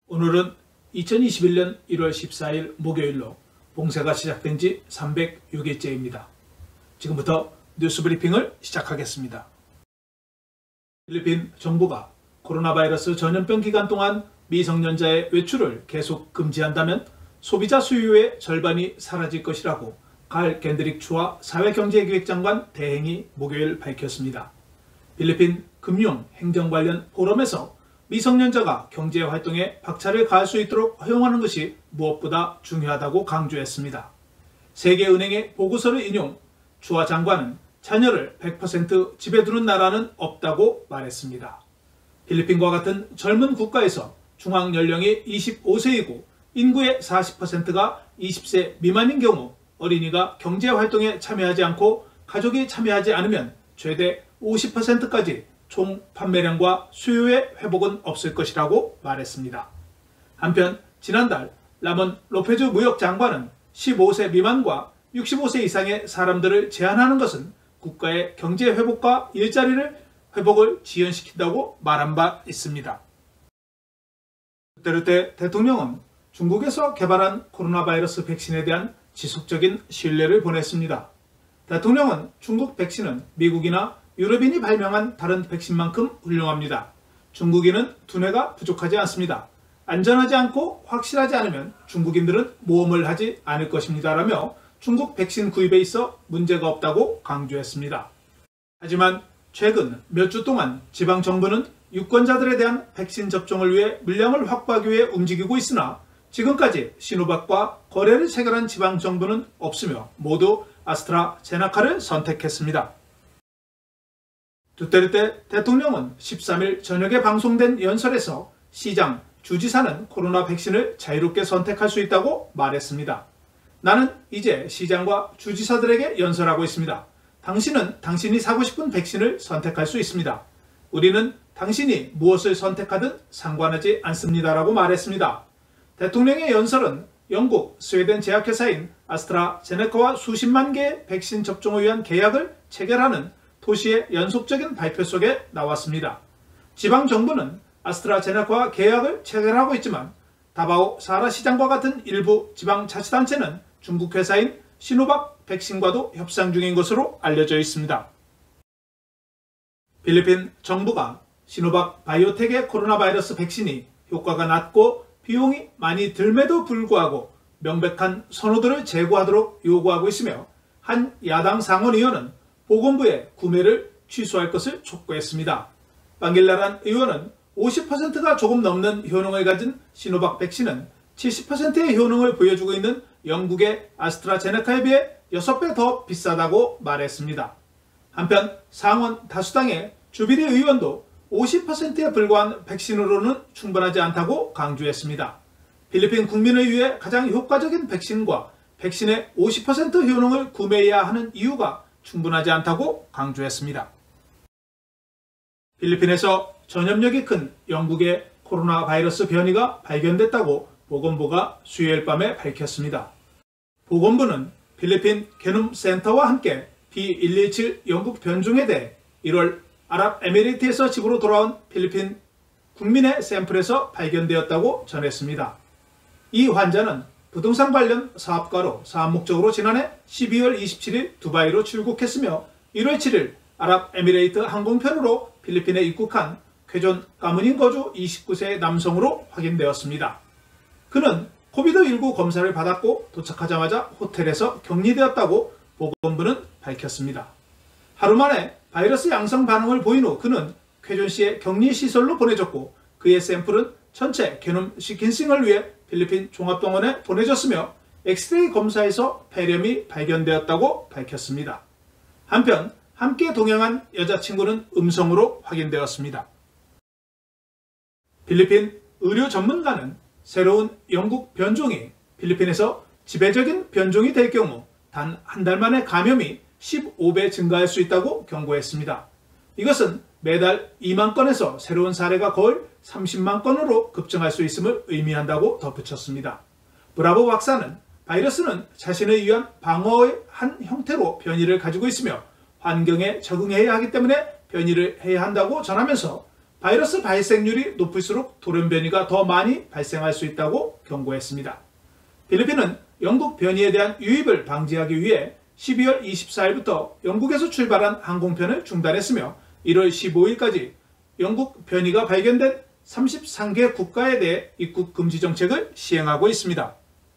오늘은 2021년 1월 14일 목요일로 봉쇄가 시작된 지 306일째입니다. 지금부터 뉴스 브리핑을 시작하겠습니다. 필리핀 정부가 코로나 바이러스 전염병 기간 동안 미성년자의 외출을 계속 금지한다면 소비자 수요의 절반이 사라질 것이라고 칼 겐드릭 추아 사회경제기획장관 대행이 목요일 밝혔습니다. 필리핀 금융 행정 관련 포럼에서 미성년자가 경제활동에 박차를 가할 수 있도록 허용하는 것이 무엇보다 중요하다고 강조했습니다. 세계은행의 보고서를 인용, 추아 장관은 자녀를 100% 집에 두는 나라는 없다고 말했습니다. 필리핀과 같은 젊은 국가에서 중앙 연령이 25세이고 인구의 40%가 20세 미만인 경우 어린이가 경제활동에 참여하지 않고 가족이 참여하지 않으면 최대 50%까지 총 판매량과 수요의 회복은 없을 것이라고 말했습니다. 한편 지난달 라몬 로페즈 무역장관은 15세 미만과 65세 이상의 사람들을 제한하는 것은 국가의 경제 회복과 일자리를 회복을 지연시킨다고 말한 바 있습니다. 두테르테 대통령은 중국에서 개발한 코로나 바이러스 백신에 대한 지속적인 신뢰를 보냈습니다. 대통령은 중국 백신은 미국이나 유럽인이 발명한 다른 백신만큼 훌륭합니다. 중국인은 두뇌가 부족하지 않습니다. 안전하지 않고 확실하지 않으면 중국인들은 모험을 하지 않을 것입니다. 라며 중국 백신 구입에 있어 문제가 없다고 강조했습니다. 하지만 최근 몇 주 동안 지방정부는 유권자들에 대한 백신 접종을 위해 물량을 확보하기 위해 움직이고 있으나 지금까지 시노박과 거래를 체결한 지방정부는 없으며 모두 아스트라제네카를 선택했습니다. 두테르테 대통령은 13일 저녁에 방송된 연설에서 시장, 주지사는 코로나 백신을 자유롭게 선택할 수 있다고 말했습니다. 나는 이제 시장과 주지사들에게 연설하고 있습니다. 당신은 당신이 사고 싶은 백신을 선택할 수 있습니다. 우리는 당신이 무엇을 선택하든 상관하지 않습니다라고 말했습니다. 대통령의 연설은 영국, 스웨덴 제약회사인 아스트라제네카와 수십만 개의 백신 접종을 위한 계약을 체결하는 도시의 연속적인 발표 속에 나왔습니다. 지방정부는 아스트라제네카와 계약을 체결하고 있지만 다바오 사라 시장과 같은 일부 지방자치단체는 중국 회사인 시노박 백신과도 협상 중인 것으로 알려져 있습니다. 필리핀 정부가 시노박 바이오텍의 코로나 바이러스 백신이 효과가 낮고 비용이 많이 듦에도 불구하고 명백한 선호도를 제고하도록 요구하고 있으며 한 야당 상원의원은 보건부에 구매를 취소할 것을 촉구했습니다. 방길라란 의원은 50%가 조금 넘는 효능을 가진 시노박 백신은 70%의 효능을 보여주고 있는 영국의 아스트라제네카에 비해 6배 더 비싸다고 말했습니다. 한편 상원 다수당의 주비리 의원도 50%에 불과한 백신으로는 충분하지 않다고 강조했습니다. 필리핀 국민을 위해 가장 효과적인 백신과 백신의 50% 효능을 구매해야 하는 이유가 충분하지 않다고 강조했습니다. 필리핀에서 전염력이 큰 영국의 코로나 바이러스 변이가 발견됐다고 보건부가 수요일 밤에 밝혔습니다. 보건부는 필리핀 게놈 센터와 함께 B117 영국 변종에 대해 1월 아랍에미리트에서 집으로 돌아온 필리핀 국민의 샘플에서 발견되었다고 전했습니다. 이 환자는 부동산 관련 사업가로 사업 목적으로 지난해 12월 27일 두바이로 출국했으며 1월 7일 아랍에미레이트 항공편으로 필리핀에 입국한 쾌존 가문인 거주 29세 남성으로 확인되었습니다. 그는 코비드19 검사를 받았고 도착하자마자 호텔에서 격리되었다고 보건부는 밝혔습니다. 하루 만에 바이러스 양성 반응을 보인 후 그는 쾌존 씨의 격리시설로 보내졌고 그의 샘플은 전체 게놈 시퀀싱을 위해 필리핀 종합병원에 보내졌으며 엑스레이 검사에서 폐렴이 발견되었다고 밝혔습니다. 한편 함께 동행한 여자친구는 음성으로 확인되었습니다. 필리핀 의료 전문가는 새로운 영국 변종이 필리핀에서 지배적인 변종이 될 경우 단 한 달 만에 감염이 15배 증가할 수 있다고 경고했습니다. 이것은 매달 2만 건에서 새로운 사례가 거의 30만 건으로 급증할 수 있음을 의미한다고 덧붙였습니다. 브라보 박사는 바이러스는 자신을 위한 방어의 한 형태로 변이를 가지고 있으며 환경에 적응해야 하기 때문에 변이를 해야 한다고 전하면서 바이러스 발생률이 높을수록 돌연 변이가 더 많이 발생할 수 있다고 경고했습니다. 필리핀은 영국 변이에 대한 유입을 방지하기 위해 12월 24일부터 영국에서 출발한 항공편을 중단했으며 1월 15일까지 영국 변이가 발견된 33개 국가에 대해 입국 금지 정책을 시행하고 있습니다.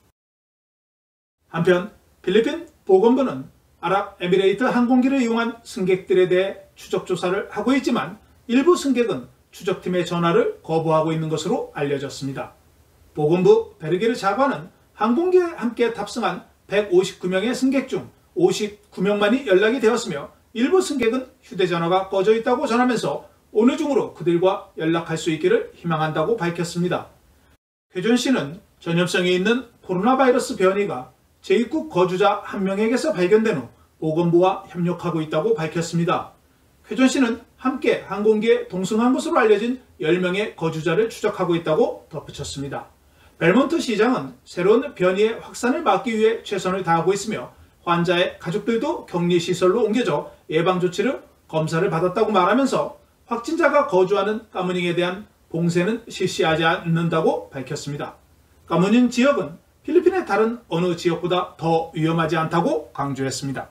한편 필리핀 보건부는 아랍에미레이트 항공기를 이용한 승객들에 대해 추적 조사를 하고 있지만 일부 승객은 추적팀의 전화를 거부하고 있는 것으로 알려졌습니다. 보건부 베르게르 차관은 항공기에 함께 탑승한 159명의 승객 중 59명만이 연락이 되었으며 일부 승객은 휴대전화가 꺼져 있다고 전하면서 오늘 중으로 그들과 연락할 수 있기를 희망한다고 밝혔습니다. 쾌준 씨는 전염성이 있는 코로나 바이러스 변이가 재입국 거주자 1명에게서 발견된 후 보건부와 협력하고 있다고 밝혔습니다. 쾌준 씨는 함께 항공기에 동승한 것으로 알려진 10명의 거주자를 추적하고 있다고 덧붙였습니다. 벨몬트 시장은 새로운 변이의 확산을 막기 위해 최선을 다하고 있으며 환자의 가족들도 격리시설로 옮겨져 예방조치를 검사를 받았다고 말하면서 확진자가 거주하는 까무닝에 대한 봉쇄는 실시하지 않는다고 밝혔습니다. 까무닝 지역은 필리핀의 다른 어느 지역보다 더 위험하지 않다고 강조했습니다.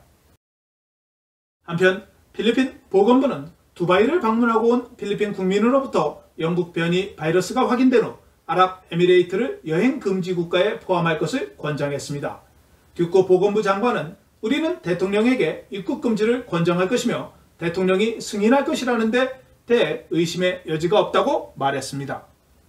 한편 필리핀 보건부는 두바이를 방문하고 온 필리핀 국민으로부터 영국 변이 바이러스가 확인된 후 아랍에미레이트를 여행 금지 국가에 포함할 것을 권장했습니다. 듀코 보건부 장관은 우리는 대통령에게 입국 금지를 권장할 것이며 대통령이 승인할 것이라는 데 대해 의심의 여지가 없다고 말했습니다.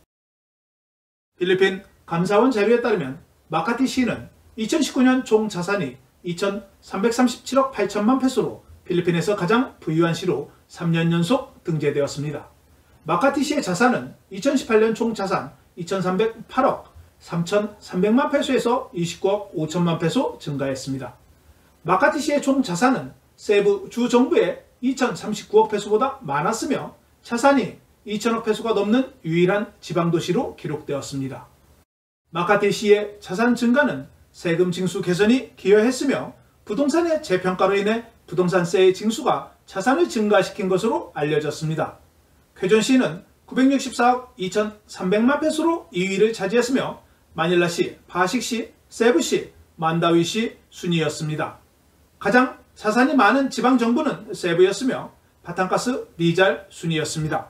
필리핀 감사원 자료에 따르면 마카티 시는 2019년 총 자산이 2,337억 8천만 페소로 필리핀에서 가장 부유한 시로 3년 연속 등재되었습니다. 마카티 시의 자산은 2018년 총 자산 2,308억 3,300만 페소에서 29억 5천만 페소 증가했습니다. 마카티 시의 총 자산은 세부 주 정부의 2,039억 페소보다 많았으며 자산이 2천억 페소가 넘는 유일한 지방도시로 기록되었습니다. 마카티 시의 자산 증가는 세금 징수 개선이 기여했으며 부동산의 재평가로 인해 부동산세의 징수가 자산을 증가시킨 것으로 알려졌습니다. 쾌준 시는 964억 2,300만 페소로 2위를 차지했으며 마닐라시, 파식시, 세부시, 만다위시 순이었습니다. 가장 자산이 많은 지방정부는 세부였으며 바탕가스, 리잘 순이었습니다.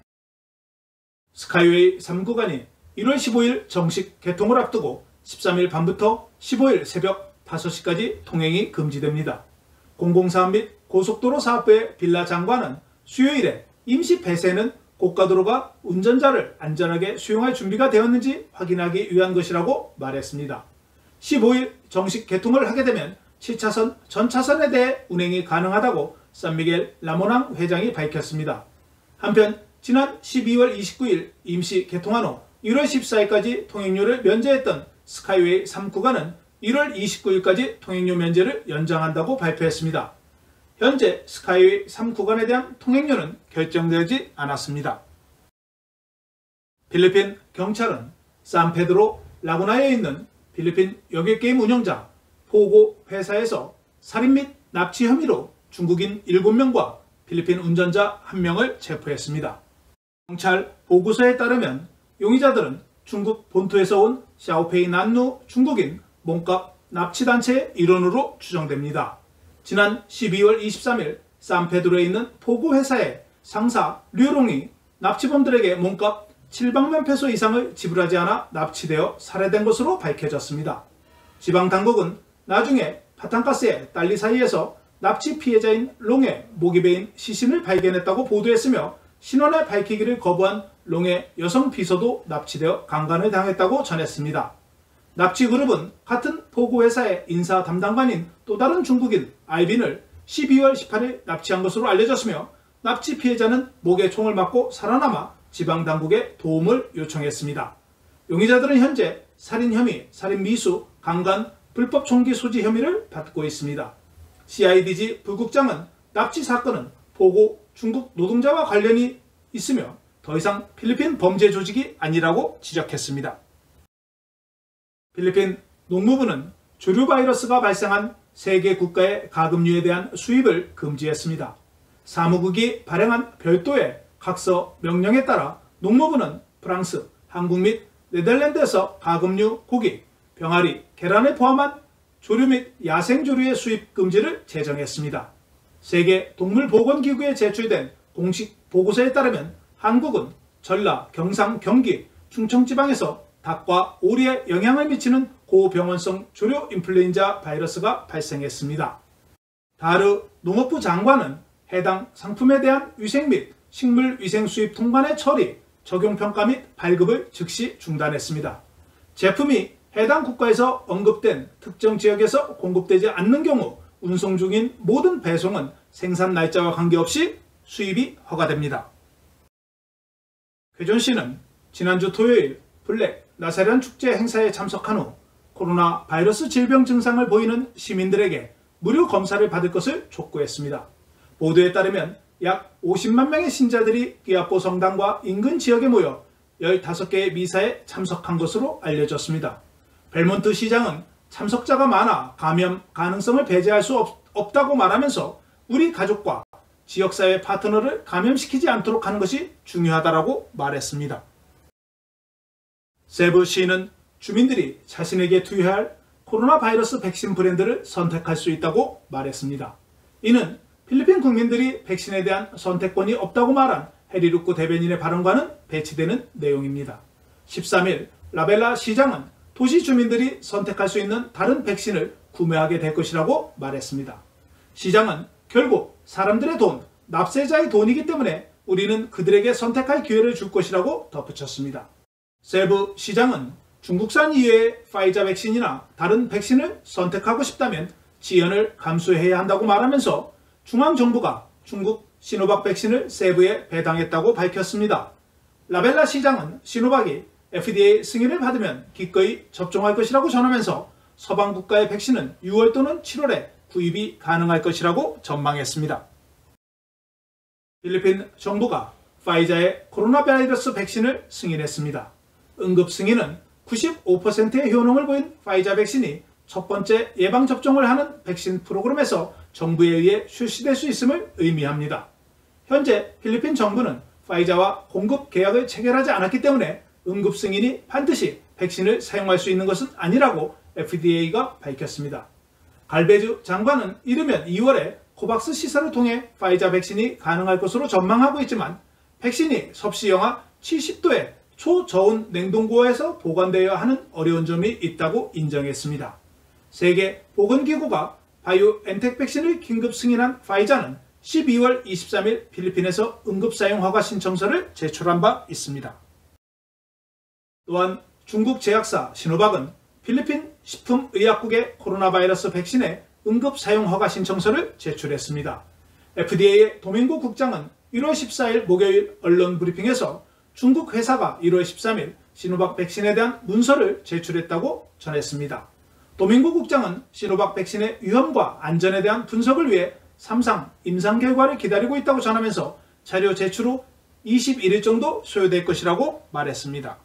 스카이웨이 3구간이 1월 15일 정식 개통을 앞두고 13일 밤부터 15일 새벽 5시까지 통행이 금지됩니다. 공공사업 및 고속도로 사업부의 빌라 장관은 수요일에 임시 폐쇄는 고가도로가 운전자를 안전하게 수용할 준비가 되었는지 확인하기 위한 것이라고 말했습니다. 15일 정식 개통을 하게 되면 7차선 전 차선에 대해 운행이 가능하다고 산미겔 라모낭 회장이 밝혔습니다. 한편 지난 12월 29일 임시 개통한 후 1월 14일까지 통행료를 면제했던 스카이웨이 3구간은 1월 29일까지 통행료 면제를 연장한다고 발표했습니다. 현재 스카이웨이 3구간에 대한 통행료는 결정되지 않았습니다. 필리핀 경찰은 산페드로 라구나에 있는 필리핀 여객게임 운영자 포고 회사에서 살인 및 납치 혐의로 중국인 7명과 필리핀 운전자 1명을 체포했습니다. 경찰 보고서에 따르면 용의자들은 중국 본토에서 온 샤오페이 난루 중국인 몸값 납치단체의 일원으로 추정됩니다. 지난 12월 23일 산페드로에 있는 포고 회사의 상사 류롱이 납치범들에게 몸값 700만 페소 이상을 지불하지 않아 납치되어 살해된 것으로 밝혀졌습니다. 지방당국은 나중에 바탕가스의 딸리 사이에서 납치 피해자인 롱의 목이 베인 시신을 발견했다고 보도했으며 신원을 밝히기를 거부한 롱의 여성 비서도 납치되어 강간을 당했다고 전했습니다. 납치 그룹은 같은 포고 회사의 인사 담당관인 또 다른 중국인 알빈을 12월 18일 납치한 것으로 알려졌으며 납치 피해자는 목에 총을 맞고 살아남아 지방당국에 도움을 요청했습니다. 용의자들은 현재 살인 혐의, 살인 미수, 강간, 불법 총기 소지 혐의를 받고 있습니다. CIDG 부국장은 납치 사건은 포고 중국 노동자와 관련이 있으며 더 이상 필리핀 범죄 조직이 아니라고 지적했습니다. 필리핀 농무부는 조류 바이러스가 발생한 세계 국가의 가금류에 대한 수입을 금지했습니다. 사무국이 발행한 별도의 각서 명령에 따라 농무부는 프랑스, 한국 및 네덜란드에서 가금류, 고기, 병아리, 계란을 포함한 조류 및 야생조류의 수입 금지를 제정했습니다. 세계 동물보건기구에 제출된 공식 보고서에 따르면 한국은 전라, 경상, 경기, 충청지방에서 닭과 오리에 영향을 미치는 고병원성 조류 인플루엔자 바이러스가 발생했습니다. 다르 농업부 장관은 해당 상품에 대한 위생 및 식물위생 수입 통관의 처리, 적용평가 및 발급을 즉시 중단했습니다. 제품이 해당 국가에서 언급된 특정 지역에서 공급되지 않는 경우 운송 중인 모든 배송은 생산 날짜와 관계없이 수입이 허가됩니다. 괴존시는 지난주 토요일 블랙 나사렛 축제 행사에 참석한 후 코로나 바이러스 질병 증상을 보이는 시민들에게 무료 검사를 받을 것을 촉구했습니다. 보도에 따르면 약 50만 명의 신자들이 귀합보 성당과 인근 지역에 모여 15개의 미사에 참석한 것으로 알려졌습니다. 벨몬트 시장은 참석자가 많아 감염 가능성을 배제할 수 없다고 말하면서 우리 가족과 지역사회 파트너를 감염시키지 않도록 하는 것이 중요하다고 말했습니다. 세부시는 주민들이 자신에게 투여할 코로나 바이러스 백신 브랜드를 선택할 수 있다고 말했습니다. 이는 필리핀 국민들이 백신에 대한 선택권이 없다고 말한 헤리루크 대변인의 발언과는 배치되는 내용입니다. 13일 라벨라 시장은 도시 주민들이 선택할 수 있는 다른 백신을 구매하게 될 것이라고 말했습니다. 시장은 결국 사람들의 돈, 납세자의 돈이기 때문에 우리는 그들에게 선택할 기회를 줄 것이라고 덧붙였습니다. 세부 시장은 중국산 이외의 파이자 백신이나 다른 백신을 선택하고 싶다면 지연을 감수해야 한다고 말하면서 중앙정부가 중국 시노박 백신을 세부에 배당했다고 밝혔습니다. 라벨라 시장은 시노박이 FDA 승인을 받으면 기꺼이 접종할 것이라고 전하면서 서방 국가의 백신은 6월 또는 7월에 구입이 가능할 것이라고 전망했습니다. 필리핀 정부가 파이자의 코로나 바이러스 백신을 승인했습니다. 응급 승인은 95%의 효능을 보인 파이자 백신이 첫 번째 예방접종을 하는 백신 프로그램에서 정부에 의해 출시될 수 있음을 의미합니다. 현재 필리핀 정부는 파이자와 공급 계약을 체결하지 않았기 때문에 응급 승인이 반드시 백신을 사용할 수 있는 것은 아니라고 FDA가 밝혔습니다. 갈베주 장관은 이르면 2월에 코박스 시설을 통해 파이자 백신이 가능할 것으로 전망하고 있지만 백신이 섭씨 영하 70도의 초저온 냉동고에서 보관되어야 하는 어려운 점이 있다고 인정했습니다. 세계보건기구가 바이오엔텍 백신을 긴급 승인한 파이자는 12월 23일 필리핀에서 응급사용 허가 신청서를 제출한 바 있습니다. 또한 중국 제약사 시노박은 필리핀 식품의약국에 코로나 바이러스 백신의 응급사용 허가 신청서를 제출했습니다. FDA의 도밍고 국장은 1월 14일 목요일 언론 브리핑에서 중국 회사가 1월 13일 시노박 백신에 대한 문서를 제출했다고 전했습니다. 도밍고 국장은 시노박 백신의 위험과 안전에 대한 분석을 위해 3상 임상 결과를 기다리고 있다고 전하면서 자료 제출 후 21일 정도 소요될 것이라고 말했습니다.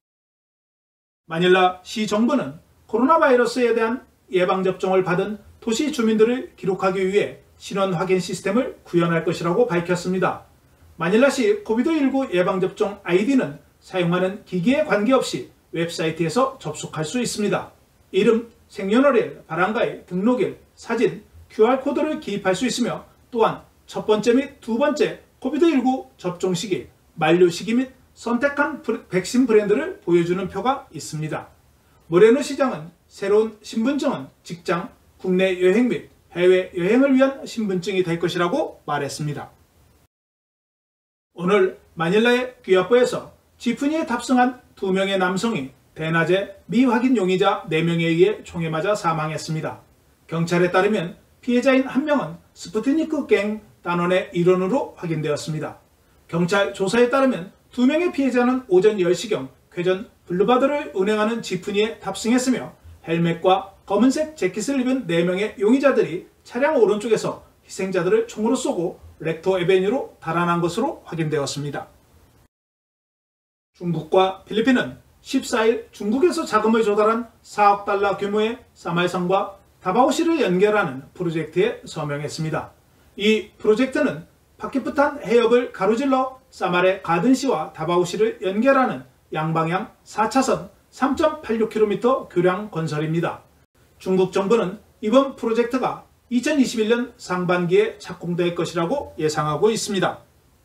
마닐라 시 정부는 코로나 바이러스에 대한 예방접종을 받은 도시 주민들을 기록하기 위해 신원 확인 시스템을 구현할 것이라고 밝혔습니다. 마닐라시 코비드19 예방접종 아이디는 사용하는 기기에 관계없이 웹사이트에서 접속할 수 있습니다. 이름, 생년월일, 발행가일, 등록일, 사진, QR코드를 기입할 수 있으며 또한 첫 번째 및 두 번째 코비드19 접종 시기, 만료 시기 및 선택한 백신 브랜드를 보여주는 표가 있습니다. 모레노 시장은 새로운 신분증은 직장, 국내 여행 및 해외 여행을 위한 신분증이 될 것이라고 말했습니다. 오늘 마닐라의 귀합보에서 지프니에 탑승한 2명의 남성이 대낮에 미확인 용의자 4명에 의해 총에 맞아 사망했습니다. 경찰에 따르면 피해자인 1명은 스푸트니크 갱 단원의 일원으로 확인되었습니다. 경찰 조사에 따르면 2명의 피해자는 오전 10시경 쾌전 블루바드를 운행하는 지프니에 탑승했으며 헬멧과 검은색 재킷을 입은 4명의 용의자들이 차량 오른쪽에서 희생자들을 총으로 쏘고 렉토 에베뉴로 달아난 것으로 확인되었습니다. 중국과 필리핀은 14일 중국에서 자금을 조달한 4억 달러 규모의 사말성과 다바오시를 연결하는 프로젝트에 서명했습니다. 이 프로젝트는 파키프탄 해협을 가로질러 사마레 가든시와 다바오시를 연결하는 양방향 4차선 3.86km 교량 건설입니다. 중국 정부는 이번 프로젝트가 2021년 상반기에 착공될 것이라고 예상하고 있습니다.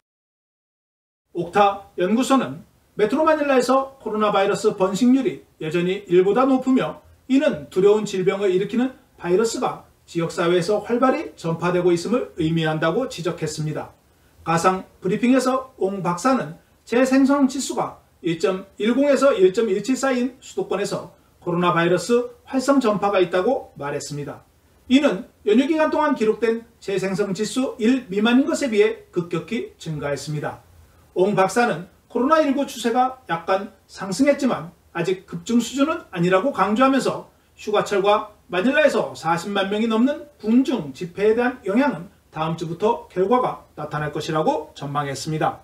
옥타 연구소는 메트로 마닐라에서 코로나 바이러스 번식률이 여전히 일보다 높으며 이는 두려운 질병을 일으키는 바이러스가 지역사회에서 활발히 전파되고 있음을 의미한다고 지적했습니다. 가상 브리핑에서 옹 박사는 재생성 지수가 1.10에서 1.17 사이인 수도권에서 코로나 바이러스 활성 전파가 있다고 말했습니다. 이는 연휴 기간 동안 기록된 재생성 지수 1 미만인 것에 비해 급격히 증가했습니다. 옹 박사는 코로나19 추세가 약간 상승했지만 아직 급증 수준은 아니라고 강조하면서 휴가철과 마닐라에서 40만 명이 넘는 군중 집회에 대한 영향은 다음 주부터 결과가 나타날 것이라고 전망했습니다.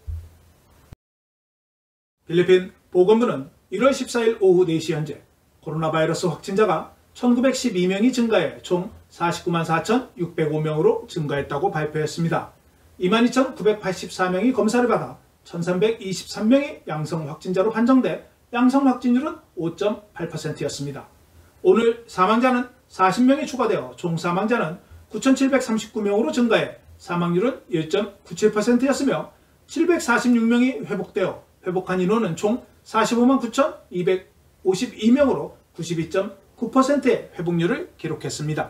필리핀 보건부는 1월 14일 오후 4시 현재 코로나 바이러스 확진자가 1912명이 증가해 총 49만 4,605명으로 증가했다고 발표했습니다. 22,984명이 검사를 받아 1,323명이 양성 확진자로 판정돼 양성 확진율은 5.8%였습니다. 오늘 사망자는 40명이 추가되어 총 사망자는 9,739명으로 증가해 사망률은 1.97%였으며 746명이 회복되어 회복한 인원은 총 45만 9,252명으로 92.9%의 회복률을 기록했습니다.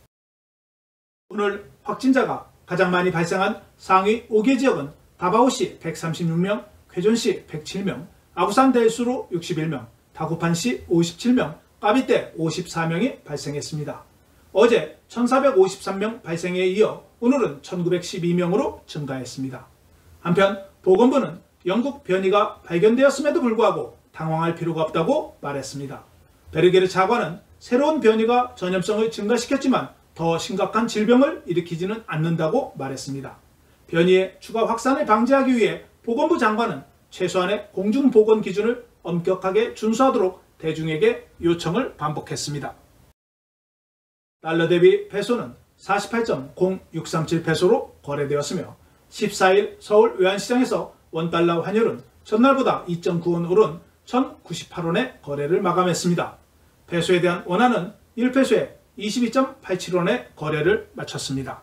오늘 확진자가 가장 많이 발생한 상위 5개 지역은 다바오시 136명, 쾌존시 107명, 아부산 대수로 61명, 다구판시 57명, 까비떼 54명이 발생했습니다. 어제 1,453명 발생에 이어 오늘은 1,912명으로 증가했습니다. 한편 보건부는 영국 변이가 발견되었음에도 불구하고 당황할 필요가 없다고 말했습니다. 베르게르 차관은 새로운 변이가 전염성을 증가시켰지만 더 심각한 질병을 일으키지는 않는다고 말했습니다. 변이의 추가 확산을 방지하기 위해 보건부 장관은 최소한의 공중보건 기준을 엄격하게 준수하도록 대중에게 요청을 반복했습니다. 달러 대비 페소는 48.0637 페소로 거래되었으며 14일 서울 외환시장에서 원달러 환율은 전날보다 2.9원 오른 1,098원에 거래를 마감했습니다. 페소에 대한 원화는 1페소에 22.87원에 거래를 마쳤습니다.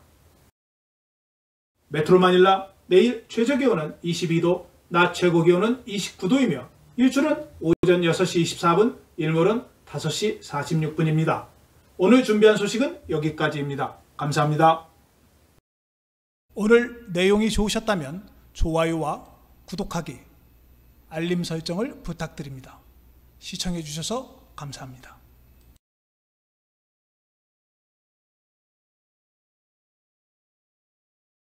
메트로 마닐라 내일 최저기온은 22도, 낮 최고기온은 29도이며 일출은 오전 6시 24분, 일몰은 5시 46분입니다. 오늘 준비한 소식은 여기까지입니다. 감사합니다. 오늘 내용이 좋으셨다면 좋아요와 구독하기, 알림 설정을 부탁드립니다. 시청해 주셔서 감사합니다.